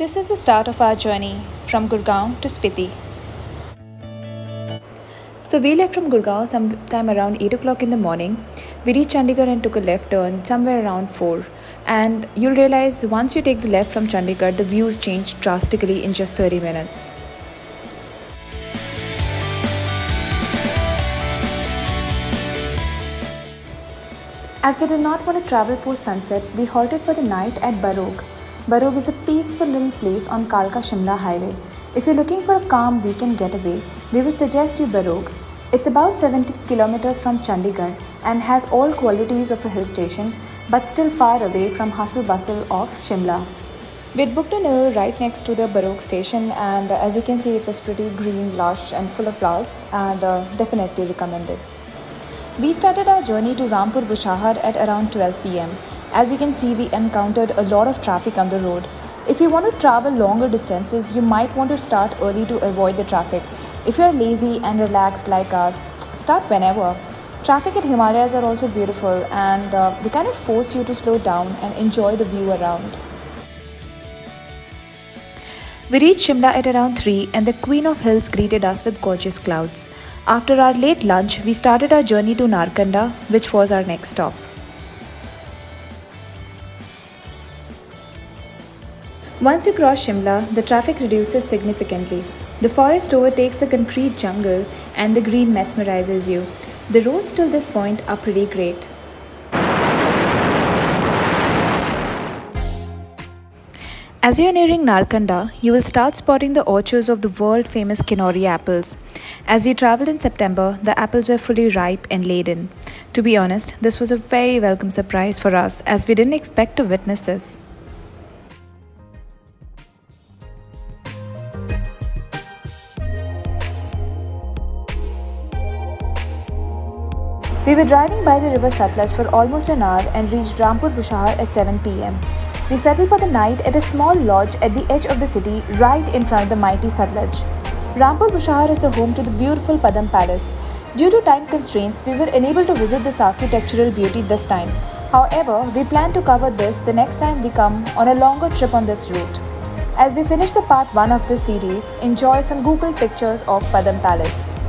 This is the start of our journey from Gurgaon to Spiti. So we left from Gurgaon sometime around 8 o'clock in the morning. We reached Chandigarh and took a left turn somewhere around 4. And you'll realize once you take the left from Chandigarh, the views change drastically in just 30 minutes. As we did not want to travel post sunset, we halted for the night at Barog. Barog is a peaceful little place on Kalka Shimla highway. If you're looking for a calm weekend getaway, we would suggest you Barog. It's about 70 kilometers from Chandigarh and has all qualities of a hill station, but still far away from hustle bustle of Shimla. We'd booked an inn right next to the Barog station, and as you can see, it was pretty green, lush and full of flowers, and definitely recommended. We started our journey to Rampur Bushahar at around 12 pm. As you can see, we encountered a lot of traffic on the road. If you want to travel longer distances, you might want to start early to avoid the traffic. If you are lazy and relaxed like us, start whenever. Traffic at Himalayas are also beautiful, and they kind of force you to slow down and enjoy the view around. We reached Shimla at around 3 and the Queen of Hills greeted us with gorgeous clouds. After our late lunch, we started our journey to Narkanda, which was our next stop. Once you cross Shimla, the traffic reduces significantly. The forest overtakes the concrete jungle and the green mesmerizes you. The roads till this point are pretty great. As you are nearing Narkanda, you will start spotting the orchards of the world-famous Kinnauri apples. As we travelled in September, the apples were fully ripe and laden. To be honest, this was a very welcome surprise for us as we didn't expect to witness this. We were driving by the river Satluj for almost an hour and reached Rampur Bushahar at 7 pm. We settled for the night at a small lodge at the edge of the city, right in front of the mighty Satluj. Rampur Bushahar is the home to the beautiful Padam Palace. Due to time constraints, we were unable to visit this architectural beauty this time. However, we plan to cover this the next time we come on a longer trip on this route. As we finish the part 1 of this series, enjoy some Google pictures of Padam Palace.